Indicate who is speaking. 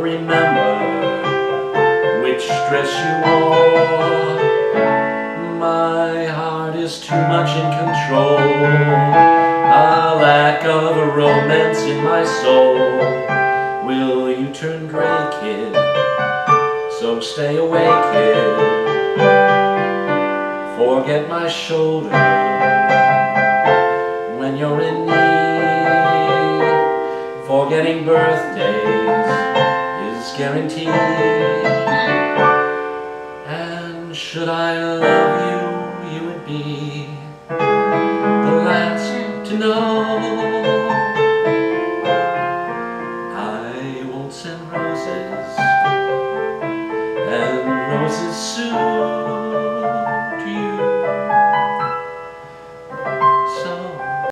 Speaker 1: remember which dress you wore. My heart is too much in control, a lack of a romance in my soul. Will you turn gray, kid? So stay away, kid. Forget my shoulder when you're in need. Forgetting birthdays is guaranteed. And should I love you, you would be the last to know. I won't send roses.